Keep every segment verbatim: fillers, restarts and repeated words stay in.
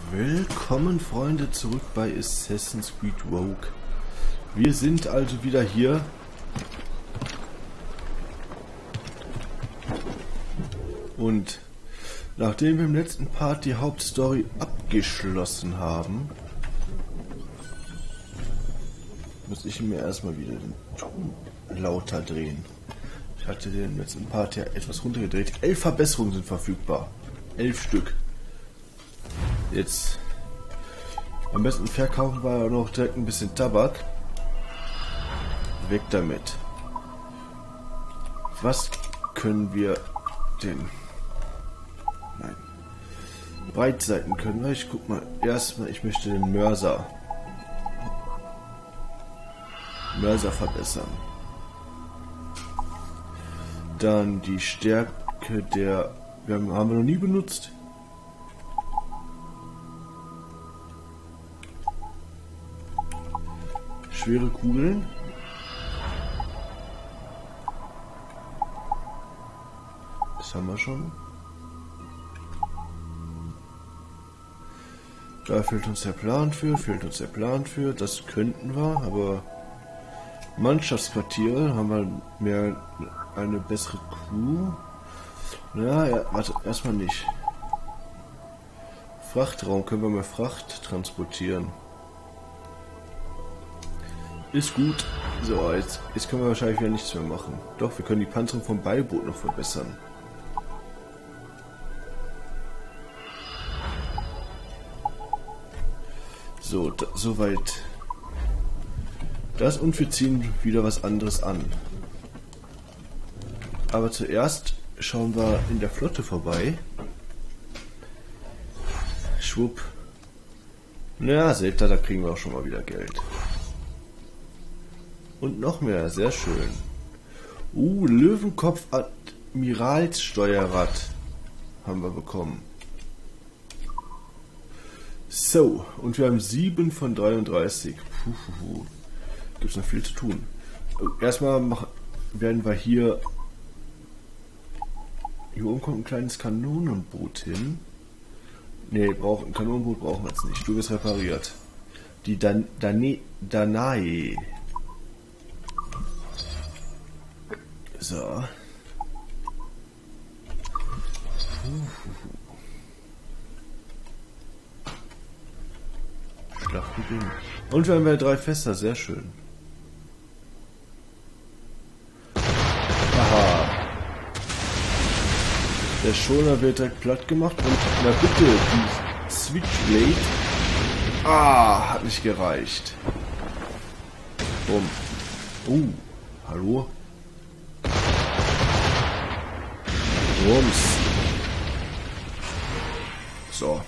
Willkommen, Freunde, zurück bei Assassin's Creed Rogue. Wir sind also wieder hier. Und nachdem wir im letzten Part die Hauptstory abgeschlossen haben, muss ich mir erstmal wieder den Ton lauter drehen. Ich hatte den im letzten Part ja etwas runtergedreht. Elf Verbesserungen sind verfügbar. Elf Stück. Jetzt am besten verkaufen wir ja noch direkt ein bisschen Tabak. Weg damit. Was können wir denn? Nein. Breitseiten können wir. Ich guck mal. Erstmal, ich möchte den Mörser. Mörser verbessern. Dann die Stärke der. Wir haben, haben wir noch nie benutzt. Schwere Kugeln. Das haben wir schon. Da fehlt uns der Plan für, fehlt uns der Plan für. Das könnten wir, aber Mannschaftsquartiere haben wir mehr eine bessere Crew. Ja, ja, warte, erstmal nicht. Frachtraum können wir mehr Fracht transportieren. Ist gut. So, jetzt, jetzt können wir wahrscheinlich wieder nichts mehr machen. Doch, wir können die Panzerung vom Beiboot noch verbessern. So, da, soweit. Das, und wir ziehen wieder was anderes an. Aber zuerst schauen wir in der Flotte vorbei. Schwupp. Na, seht ihr, da kriegen wir auch schon mal wieder Geld. Und noch mehr, sehr schön. Uh, Löwenkopf Admiralssteuerrad haben wir bekommen. So, und wir haben sieben von dreiunddreißig. Puh, gibt es noch viel zu tun. Erstmal machen, werden wir hier... Hier oben kommt ein kleines Kanonenboot hin. Ne, ein Kanonenboot brauchen wir jetzt nicht. Du wirst repariert. Die Dan Dane Danae. So. Schlacht beginnen. Und wir haben ja drei Fässer, sehr schön. Aha. Der Schoner wird direkt platt gemacht und na bitte, die Switchblade. Ah, hat nicht gereicht. Bumm. Oh, hallo? Rums. So.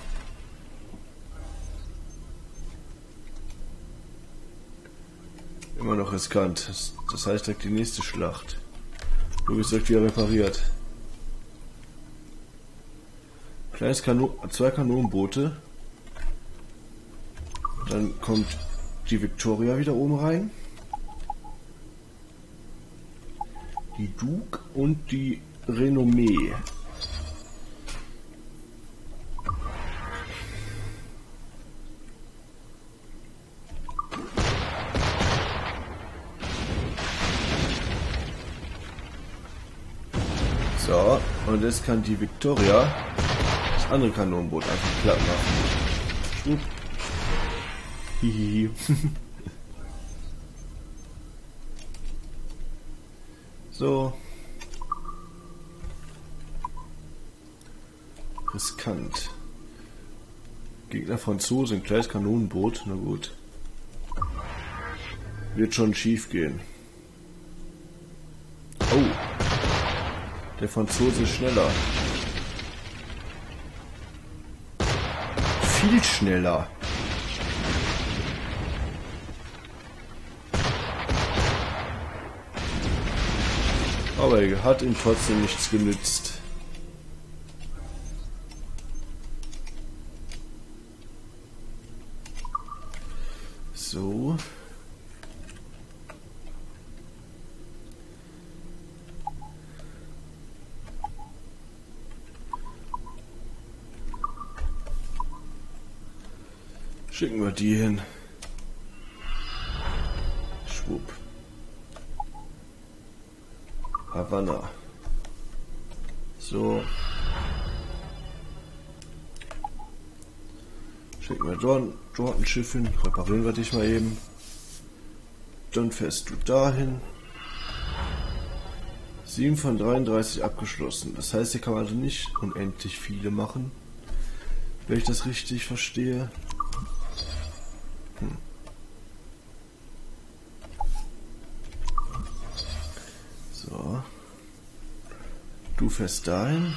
Immer noch riskant. Das, das heißt direkt die nächste Schlacht. Du bist direkt wieder repariert. Kleines Kanon, zwei Kanonenboote. Dann kommt die Victoria wieder oben rein. Die Duke und die Renommee. So, und jetzt kann die Victoria das andere Kanonenboot einfach platt machen. Schwupp. Hihihi. So. Riskant. Gegner Franzosen, kleines Kanonenboot, na gut. Wird schon schief gehen. Oh. Der Franzose ist schneller. Viel schneller. Aber er hat ihm trotzdem nichts genützt. So. Schicken wir die hin. Schwupp. Havanna. So. Schicken wir dort, dort ein Schiff hin. Reparieren wir dich mal eben. Dann fährst du dahin. sieben von dreiunddreißig abgeschlossen. Das heißt, hier kann man also nicht unendlich viele machen. Wenn ich das richtig verstehe. Hm. So. Du fährst dahin.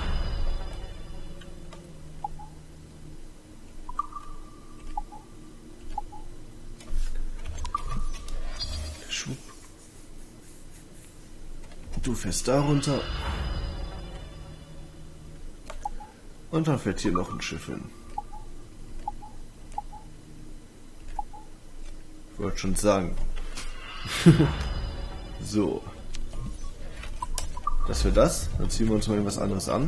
Schwupp. Du fährst da runter. Und dann fährt hier noch ein Schiff hin. Ich wollte schon sagen. So. Das wäre das. Dann ziehen wir uns mal irgendwas anderes an.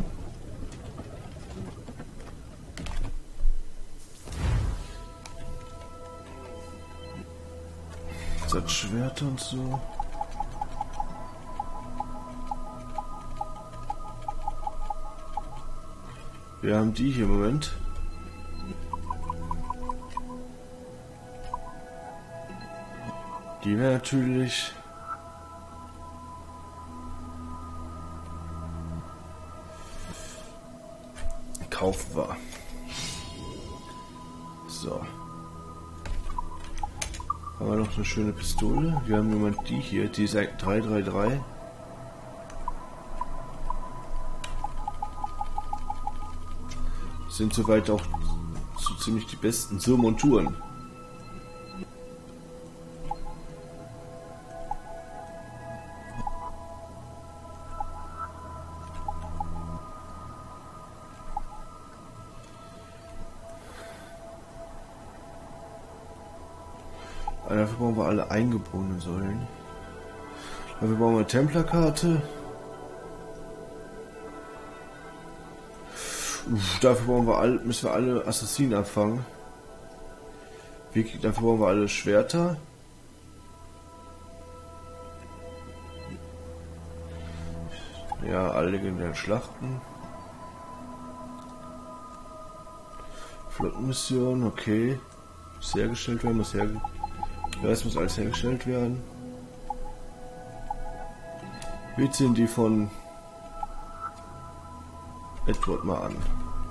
Das Schwert und so. Wir haben die hier im Moment. Die wäre natürlich kaufen wir. So. Haben wir noch eine schöne Pistole. Wir haben im Moment die hier, die ist drei drei drei. Sind soweit auch so ziemlich die besten. So, Monturen. Dafür brauchen wir alle eingebundenen Säulen. Dafür brauchen wir eine Templerkarte. Uff, dafür brauchen wir alle, müssen wir alle Assassinen abfangen. Wie, dafür brauchen wir alle Schwerter. Ja, alle legendären Schlachten. Flottenmission, okay. Muss hergestellt werden, muss hergestellt werden. Ja, es muss alles hergestellt werden. Wir ziehen die von Edward mal an.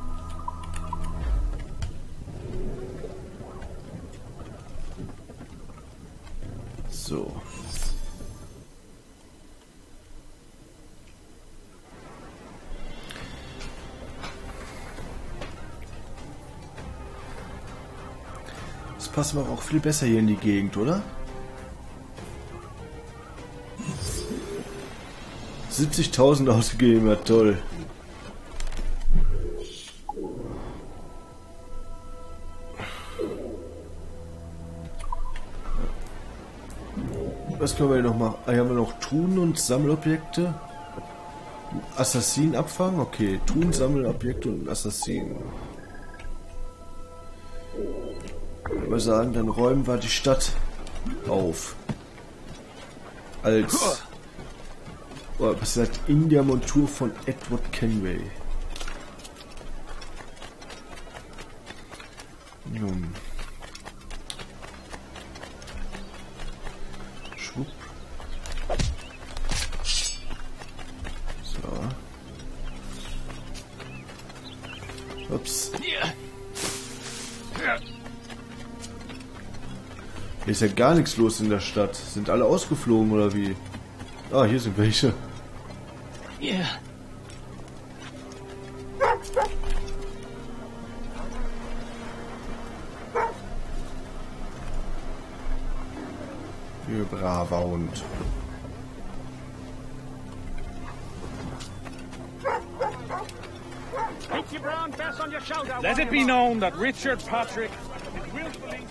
So. Das passt aber auch viel besser hier in die Gegend, oder? siebzigtausend ausgegeben, ja toll. Was können wir hier noch machen? Ah, hier haben wir noch Truhen und Sammelobjekte. Assassinen abfangen? Okay, Truhen, Sammelobjekte und Assassinen. Ich würde sagen, dann räumen wir die Stadt auf. Als... Oh, was sagt in der Montur von Edward Kenway? Nun. Schwupp. So. Ups. Hier ist ja gar nichts los in der Stadt. Sind alle ausgeflogen oder wie? Ah, hier sind welche. Yeah. Ihr braver Hund. Let it be known that Richard Patrick is willfully...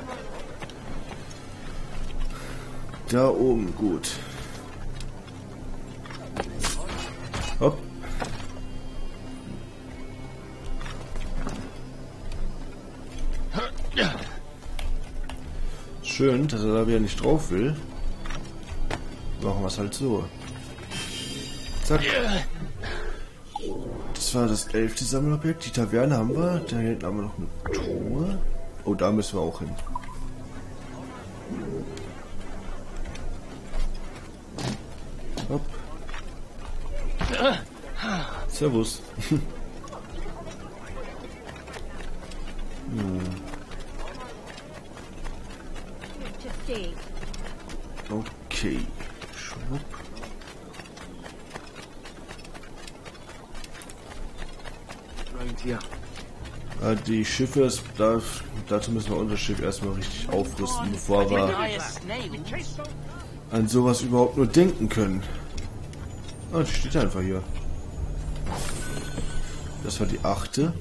Da oben, gut. Hopp. schön, dass er da wieder nicht drauf will. Machen wir es halt so. Zack. Das war das elfte Sammelobjekt. Die Taverne haben wir. Da hinten haben wir noch eine Truhe. Oh, da müssen wir auch hin. Hopp. Servus. hm. Okay. Schwupp. Ah, die Schiffe, ist, da, dazu müssen wir unser Schiff erstmal richtig aufrüsten, bevor wir an sowas überhaupt nur denken können. Ah, die steht einfach hier. Das war die achte.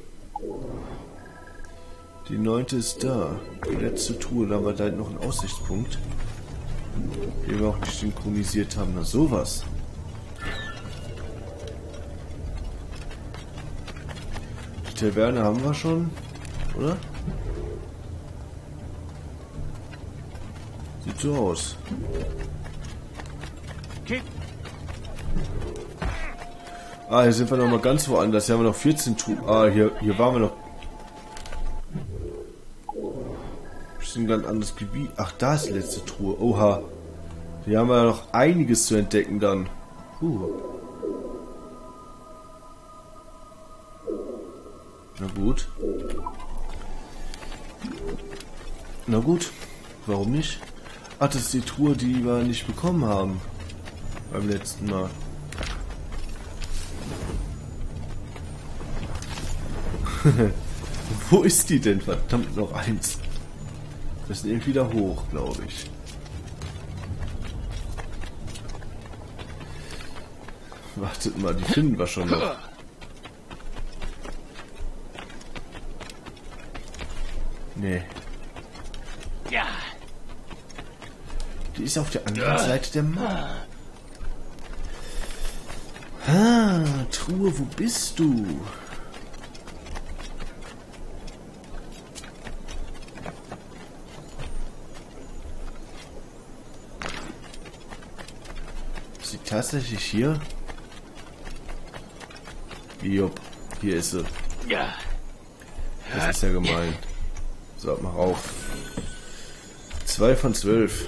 Die neunte ist da. Die letzte Truhe, da haben wir da noch einen Aussichtspunkt, den wir auch nicht synchronisiert haben. Na sowas. Die Taverne haben wir schon, oder? Sieht so aus. Ah, hier sind wir noch mal ganz woanders. Hier haben wir noch vierzehn Truhen. Ah, hier, hier waren wir noch. Das ist ein ganz anderes Gebiet. Ach, da ist die letzte Truhe. Oha. Hier haben wir noch einiges zu entdecken dann. Uh. Na gut. Na gut. Warum nicht? Ach, das ist die Truhe, die wir nicht bekommen haben. Beim letzten Mal. Wo ist die denn? Verdammt, noch eins. Das ist irgendwie wieder hoch, glaube ich. Wartet mal, die finden wir schon noch. Nee. Die ist auf der anderen Seite der Mauer. Ah, Truhe, wo bist du? Ist sie tatsächlich hier? Jupp, hier ist sie. Das ist ja gemein. So, mach auf. Zwei von zwölf.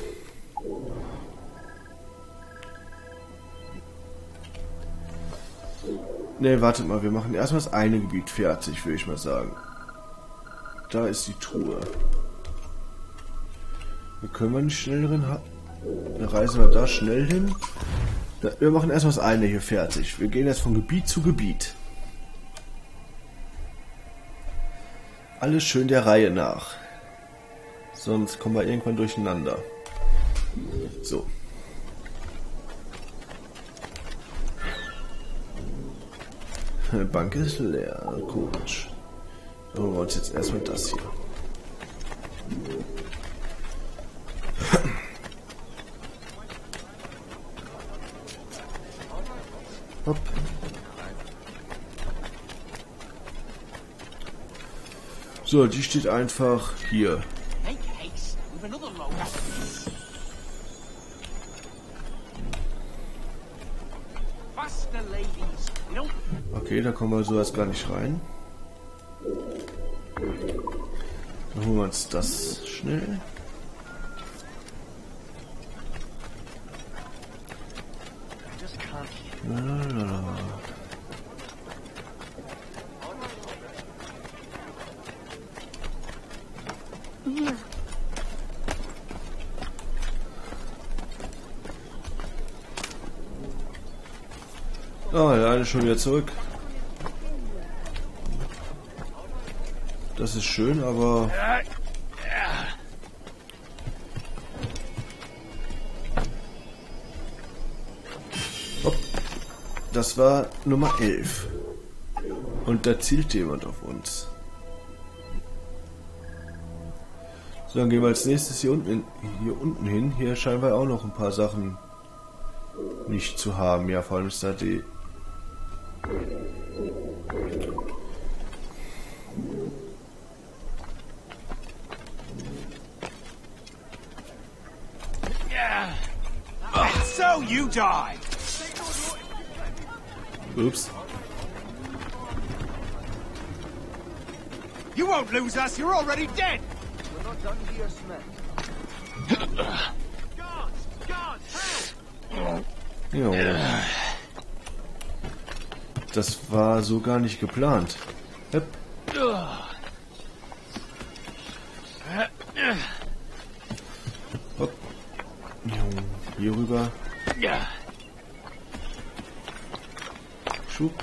Ne, wartet mal, wir machen erstmal das eine Gebiet fertig, würde ich mal sagen. Da ist die Truhe. Da können wir nicht schnell drin haben. Dann reisen wir da schnell hin. Da, wir machen erstmal das eine hier fertig. Wir gehen jetzt von Gebiet zu Gebiet. Alles schön der Reihe nach. Sonst kommen wir irgendwann durcheinander. So. Die Bank ist leer. Komisch. So, holen wir uns jetzt erstmal das hier. Hopp. So, die steht einfach hier. Okay, da kommen wir so erst gar nicht rein. Dann holen wir uns das schnell. Lalalala. Ah, der eine ist schon wieder zurück. Das ist schön, aber... Hopp. Das war Nummer elf. Und da zielt jemand auf uns. So, dann gehen wir als nächstes hier unten, in, hier unten hin. Hier scheinen wir auch noch ein paar Sachen nicht zu haben. Ja, vor allem ist da die... No, you die. Ups. You won't lose us. You're already dead. We're not done here, Smith. Guards, guards, help! Jo. Das war so gar nicht geplant. Hep. Hopp. Jo. Hier rüber. Schub.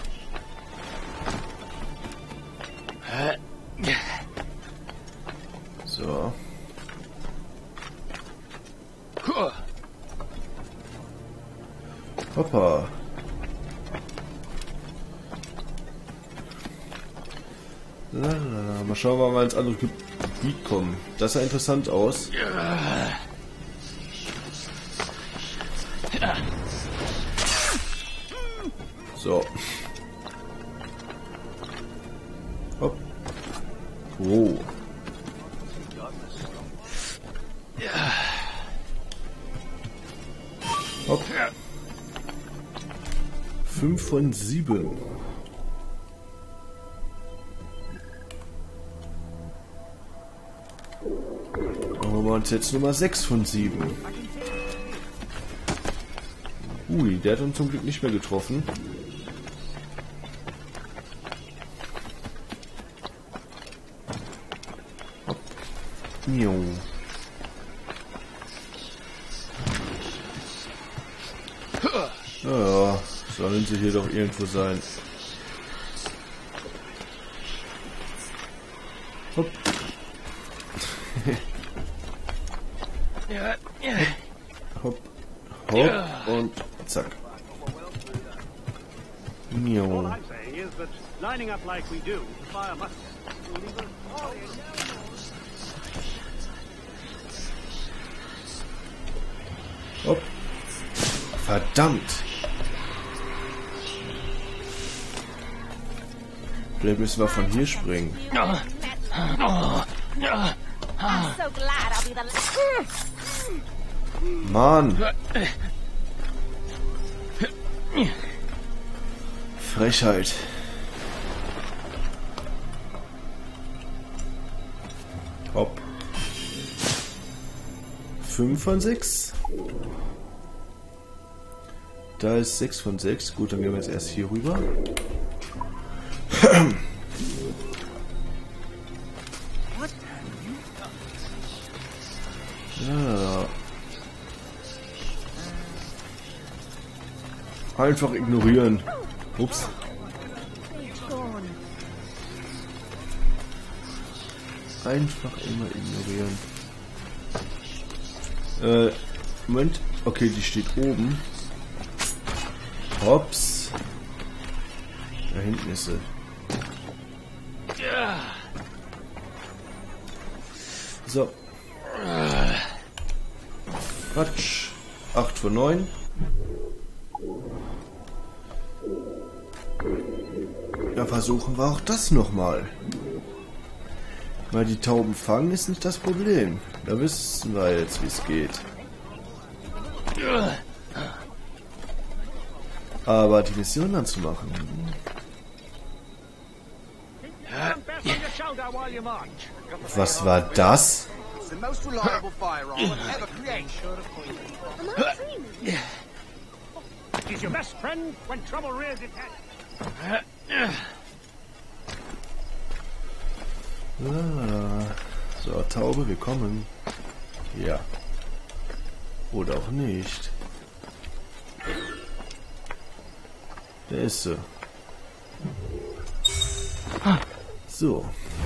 So. Hoppa. Lalala. Mal schauen, wann wir ins andere Gebiet kommen. Das sah interessant aus. So. Hopp. Oh. Hopp. Fünf von sieben. Machen wir uns jetzt Nummer sechs von sieben. Ui, der hat uns zum Glück nicht mehr getroffen. Hopp. Jo. Naja, sollen sie hier doch irgendwo sein. Hopp. Hopp. Hopp. Und zack. Mio. All I'm saying is that lining up like we do, fire must. Hopp. Verdammt. Vielleicht müssen wir von hier springen. Mann. Frechheit. Hopp. fünf von sechs. Da ist sechs von sechs. Gut, dann gehen wir jetzt erst hier rüber. Ja. Einfach ignorieren. Ups. Einfach immer ignorieren. Äh, Moment. Okay, die steht oben. Hops. Da hinten ist sie. So. Quatsch. acht von neun. Ja, versuchen wir auch das nochmal. Weil die Tauben fangen ist nicht das Problem. Da wissen wir jetzt, wie es geht. Aber die Mission dann zu machen. Was war das? Ah, so, Taube, wir kommen. Ja. Oder auch nicht. Da ist sie. So.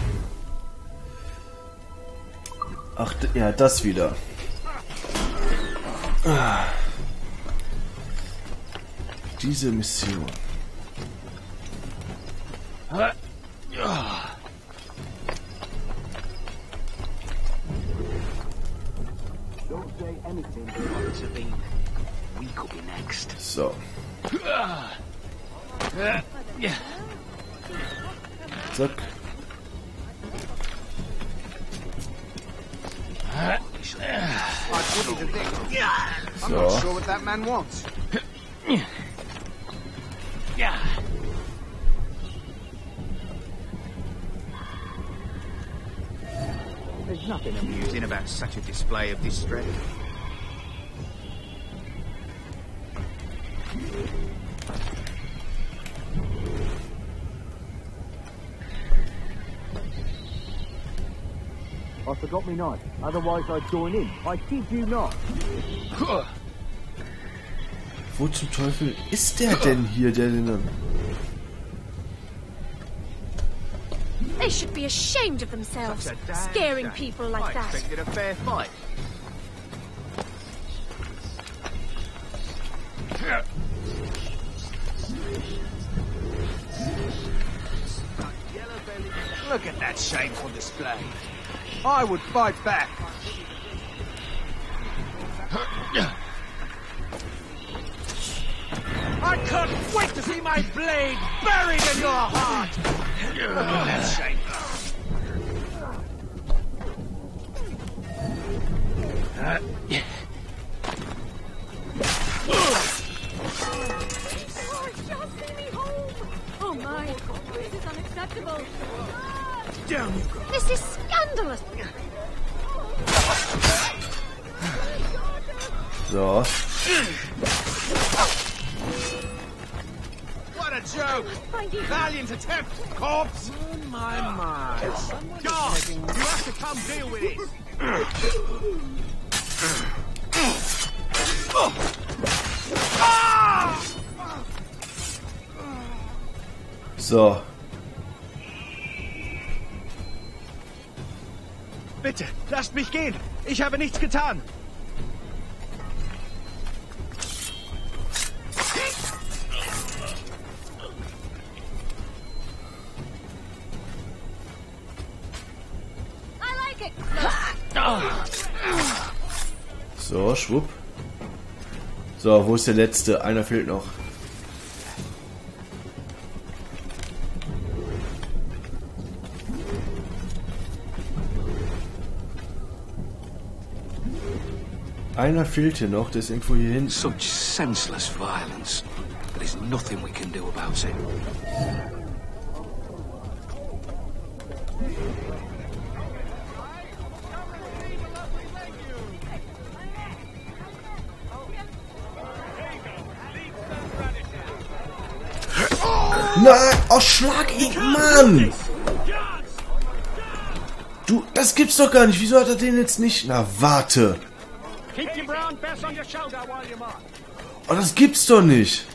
Ach, ja, das wieder. Ah. Diese Mission. So. Zack. I'm not sure what that man wants. Yeah. There's nothing amusing about such a display of distress. I forgot me knife. Otherwise I'd join in. I kid you not. Wo zum Teufel ist der denn hier, der denn dann... They should be ashamed of themselves, scaring people like I that. expected a fair fight. Look at that shameful display. I would fight back. I can't wait to see my blade buried in your heart! Look at that shame. Oh, just send me home! Oh my, this is unacceptable. Down you go. This is scandalous. So. What a joke! Valiant attempt, corpse! Oh my, my. Guards, you have to come deal with it. So. Bitte, lasst mich gehen. Ich habe nichts getan. I like it. So, schwupp. So, wo ist der letzte? Einer fehlt noch. Einer fehlt hier noch, der ist irgendwo hier hinten. Such senseless violence. There's nothing we can do about it. Nein! Oh, schlag ihn, Mann! Du, das gibt's doch gar nicht. Wieso hat er den jetzt nicht? Na, warte. Keep your brown bess on your shoulder while you march. Oh, das gibt's doch nicht.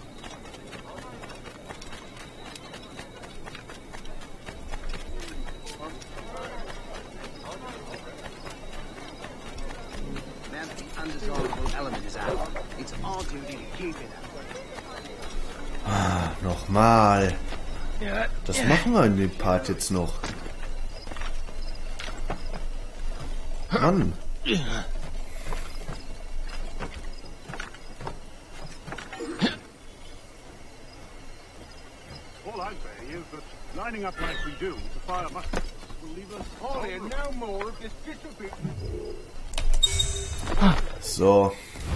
Now that the undesirable element is out, it's our duty to keep it out. Ah, nochmal. Das machen wir in dem Part jetzt noch. Mann. All I'm saying is that lining up like we do to fire muskets will leave us Oh, yeah, no more of this disobedience. So.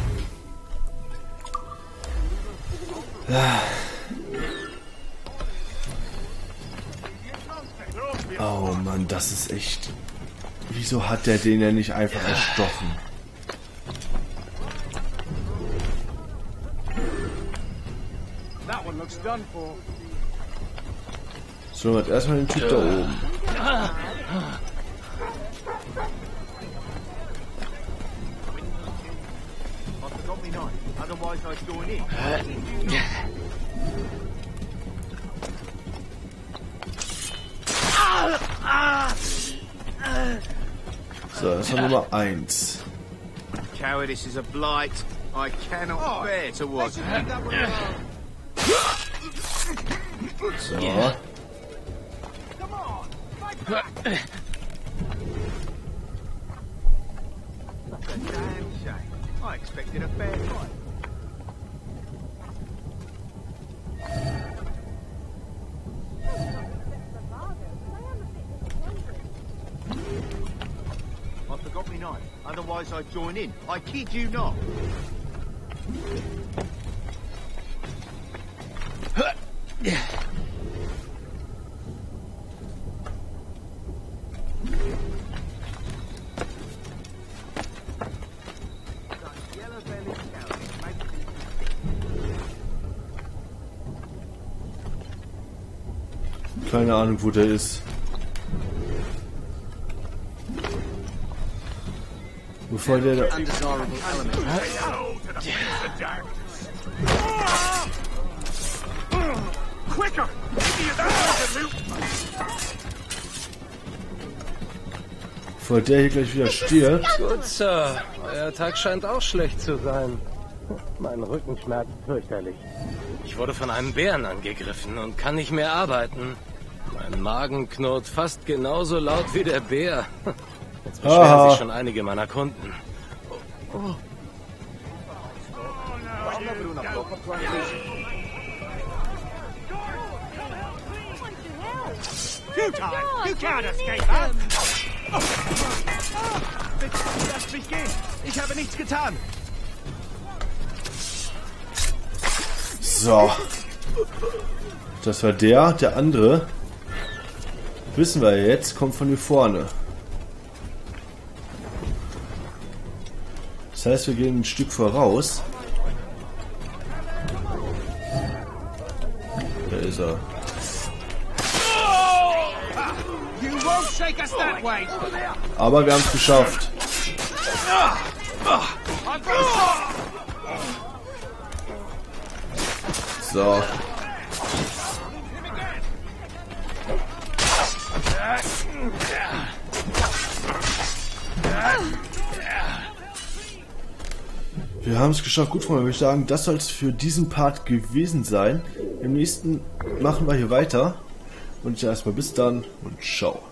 Oh Mann, das ist echt... Wieso hat der den ja nicht einfach erstochen? That one looks done for. So, jetzt erstmal den Typ da oben. I forgot me knife. Otherwise I'd join in. So, das war Nummer eins. Cowardice is a blight I cannot bear to watch. So. That's a damn shame. I expected a fair fight. I forgot me knife. Otherwise I'd join in. I kid you not. Keine Ahnung, wo der ist. Bevor der da... Bevor der hier gleich wieder stirbt. Gut, Sir. Euer Tag scheint auch schlecht zu sein. Mein Rücken schmerzt fürchterlich. Ich wurde von einem Bären angegriffen und kann nicht mehr arbeiten. Mein Magen knurrt fast genauso laut wie der Bär. Jetzt beschweren Aha. sich schon einige meiner Kunden. Oh. Oh. Futile! You can't escape that! Oh. Bitte, lasst mich gehen! Ich habe nichts getan! So. Das war der, der andere. Wissen wir jetzt, kommt von hier vorne. Das heißt, wir gehen ein Stück voraus. Da ist er. Aber wir haben es geschafft. So. Wir haben es geschafft. Gut, Freunde, würde ich sagen, das soll es für diesen Part gewesen sein. Im nächsten machen wir hier weiter. Und ich erstmal bis dann und ciao.